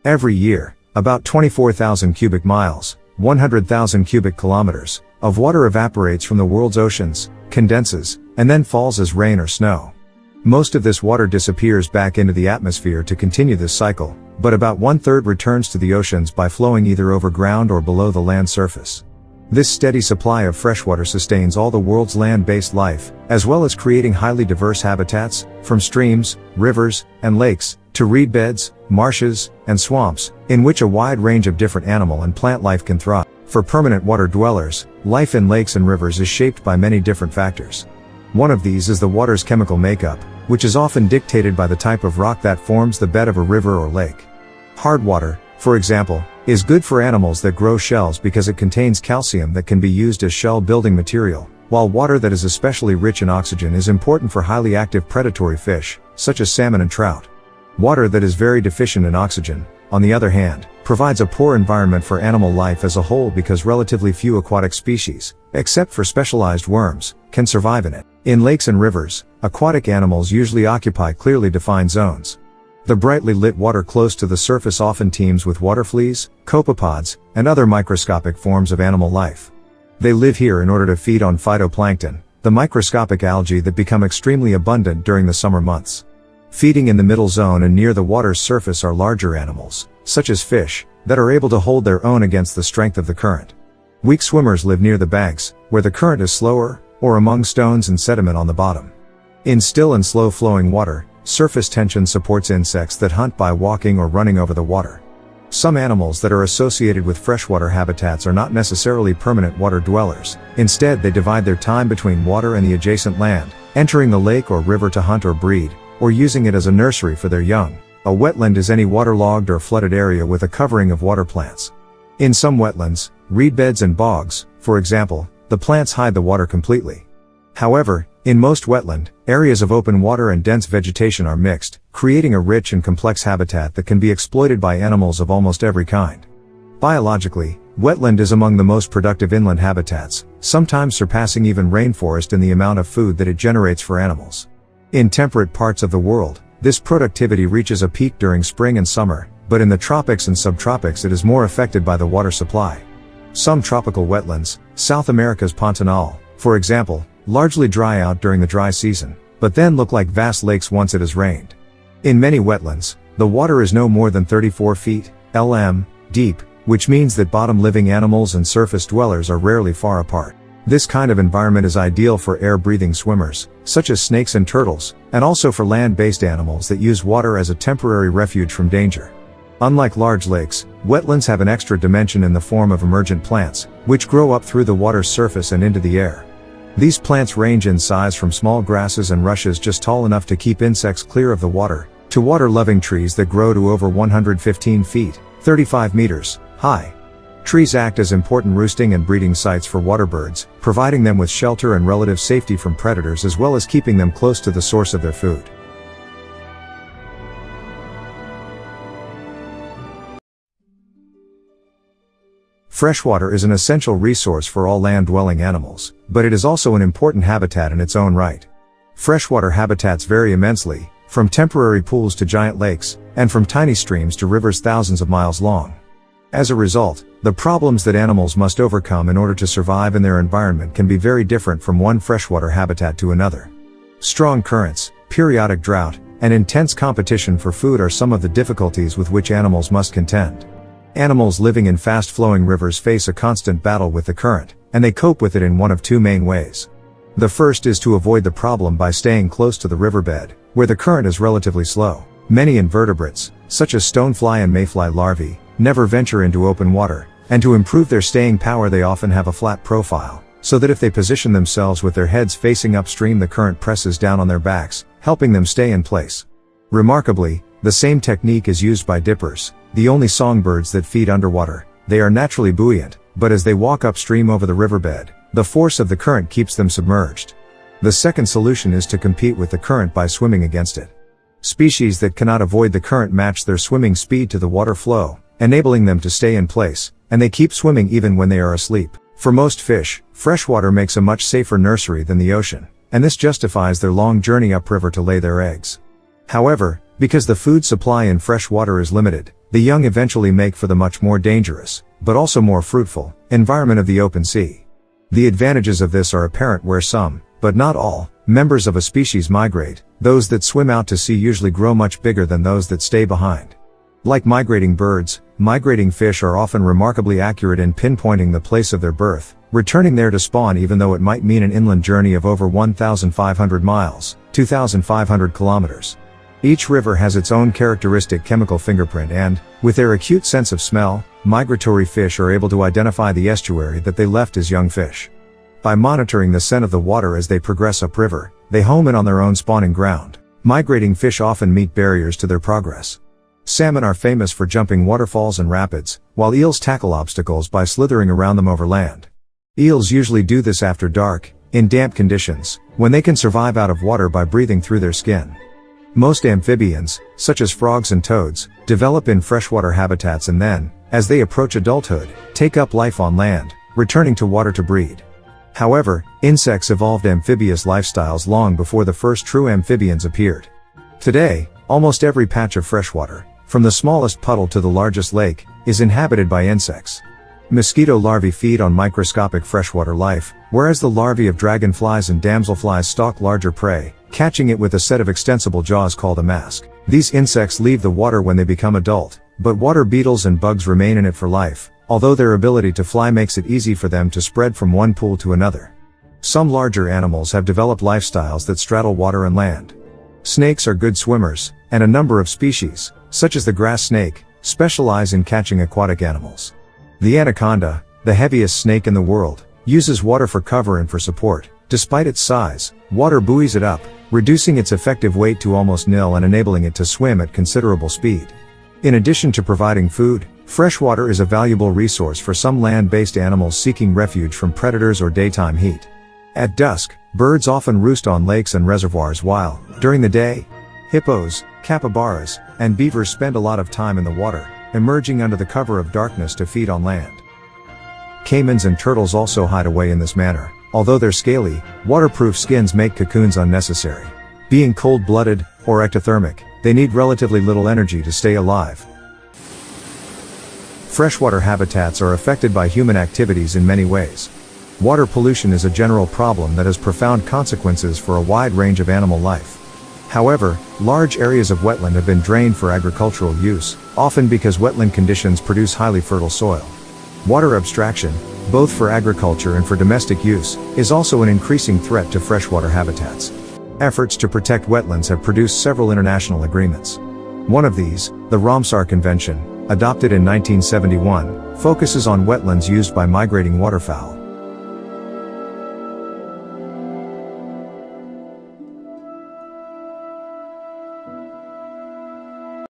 Every year, about 24,000 cubic miles, 100,000 cubic kilometers, of water evaporates from the world's oceans, condenses, and then falls as rain or snow. Most of this water disappears back into the atmosphere to continue this cycle, but about 1/3 returns to the oceans by flowing either over ground or below the land surface. This steady supply of freshwater sustains all the world's land-based life, as well as creating highly diverse habitats, from streams, rivers, and lakes, to reed beds, marshes, and swamps, in which a wide range of different animal and plant life can thrive. For permanent water dwellers, life in lakes and rivers is shaped by many different factors. One of these is the water's chemical makeup, which is often dictated by the type of rock that forms the bed of a river or lake. Hard water, for example, is good for animals that grow shells because it contains calcium that can be used as shell building material, while water that is especially rich in oxygen is important for highly active predatory fish, such as salmon and trout. Water that is very deficient in oxygen, on the other hand, provides a poor environment for animal life as a whole because relatively few aquatic species, except for specialized worms, can survive in it. In lakes and rivers, aquatic animals usually occupy clearly defined zones. The brightly lit water close to the surface often teems with water fleas, copepods, and other microscopic forms of animal life. They live here in order to feed on phytoplankton, the microscopic algae that become extremely abundant during the summer months. Feeding in the middle zone and near the water's surface are larger animals, such as fish, that are able to hold their own against the strength of the current. Weak swimmers live near the banks, where the current is slower, or among stones and sediment on the bottom. In still and slow-flowing water, surface tension supports insects that hunt by walking or running over the water. Some animals that are associated with freshwater habitats are not necessarily permanent water dwellers. Instead, they divide their time between water and the adjacent land, entering the lake or river to hunt or breed, or using it as a nursery for their young. A wetland is any waterlogged or flooded area with a covering of water plants. In some wetlands, reed beds and bogs, for example, the plants hide the water completely. However, in most wetland, areas of open water and dense vegetation are mixed, creating a rich and complex habitat that can be exploited by animals of almost every kind. Biologically, wetland is among the most productive inland habitats, sometimes surpassing even rainforest in the amount of food that it generates for animals. In temperate parts of the world, this productivity reaches a peak during spring and summer, but in the tropics and subtropics it is more affected by the water supply. Some tropical wetlands, South America's Pantanal, for example, largely dry out during the dry season, but then look like vast lakes once it has rained. In many wetlands, the water is no more than 34 feet (lm) deep, which means that bottom living animals and surface dwellers are rarely far apart. This kind of environment is ideal for air-breathing swimmers, such as snakes and turtles, and also for land-based animals that use water as a temporary refuge from danger. Unlike large lakes, wetlands have an extra dimension in the form of emergent plants, which grow up through the water's surface and into the air. These plants range in size from small grasses and rushes just tall enough to keep insects clear of the water, to water-loving trees that grow to over 115 feet, 35 meters, high. Trees act as important roosting and breeding sites for water birds, providing them with shelter and relative safety from predators as well as keeping them close to the source of their food. Freshwater is an essential resource for all land-dwelling animals, but it is also an important habitat in its own right. Freshwater habitats vary immensely, from temporary pools to giant lakes, and from tiny streams to rivers thousands of miles long. As a result, the problems that animals must overcome in order to survive in their environment can be very different from one freshwater habitat to another. Strong currents, periodic drought, and intense competition for food are some of the difficulties with which animals must contend. Animals living in fast-flowing rivers face a constant battle with the current, and they cope with it in one of two main ways. The first is to avoid the problem by staying close to the riverbed, where the current is relatively slow. Many invertebrates, such as stonefly and mayfly larvae, never venture into open water, and to improve their staying power they often have a flat profile, so that if they position themselves with their heads facing upstream the current presses down on their backs, helping them stay in place. Remarkably, the same technique is used by dippers, the only songbirds that feed underwater. They are naturally buoyant, but as they walk upstream over the riverbed, the force of the current keeps them submerged. The second solution is to compete with the current by swimming against it. Species that cannot avoid the current match their swimming speed to the water flow, enabling them to stay in place, and they keep swimming even when they are asleep. For most fish, freshwater makes a much safer nursery than the ocean, and this justifies their long journey upriver to lay their eggs. However, Because the food supply in freshwater is limited, the young eventually make for the much more dangerous, but also more fruitful, environment of the open sea. The advantages of this are apparent where some, but not all, members of a species migrate. Those that swim out to sea usually grow much bigger than those that stay behind. Like migrating birds, migrating fish are often remarkably accurate in pinpointing the place of their birth, returning there to spawn even though it might mean an inland journey of over 1,500 miles, 2,500 kilometers. Each river has its own characteristic chemical fingerprint and, with their acute sense of smell, migratory fish are able to identify the estuary that they left as young fish. By monitoring the scent of the water as they progress upriver, they home in on their own spawning ground. Migrating fish often meet barriers to their progress. Salmon are famous for jumping waterfalls and rapids, while eels tackle obstacles by slithering around them over land. Eels usually do this after dark, in damp conditions, when they can survive out of water by breathing through their skin. Most amphibians, such as frogs and toads, develop in freshwater habitats and then, as they approach adulthood, take up life on land, returning to water to breed. However, insects evolved amphibious lifestyles long before the first true amphibians appeared. Today, almost every patch of freshwater, from the smallest puddle to the largest lake, is inhabited by insects. Mosquito larvae feed on microscopic freshwater life, whereas the larvae of dragonflies and damselflies stalk larger prey, catching it with a set of extensible jaws called a mask. These insects leave the water when they become adult, but water beetles and bugs remain in it for life, although their ability to fly makes it easy for them to spread from one pool to another. Some larger animals have developed lifestyles that straddle water and land. Snakes are good swimmers, and a number of species, such as the grass snake, specialize in catching aquatic animals. The anaconda, the heaviest snake in the world, uses water for cover and for support. Despite its size, water buoys it up, reducing its effective weight to almost nil and enabling it to swim at considerable speed. In addition to providing food, freshwater is a valuable resource for some land-based animals seeking refuge from predators or daytime heat. At dusk, birds often roost on lakes and reservoirs while, during the day, hippos, capybaras, and beavers spend a lot of time in the water, emerging under the cover of darkness to feed on land. Caimans and turtles also hide away in this manner, although their scaly, waterproof skins make cocoons unnecessary. Being cold-blooded, or ectothermic, they need relatively little energy to stay alive. Freshwater habitats are affected by human activities in many ways. Water pollution is a general problem that has profound consequences for a wide range of animal life. However, large areas of wetland have been drained for agricultural use, often because wetland conditions produce highly fertile soil. Water abstraction, both for agriculture and for domestic use, is also an increasing threat to freshwater habitats. Efforts to protect wetlands have produced several international agreements. One of these, the Ramsar Convention, adopted in 1971, focuses on wetlands used by migrating waterfowl.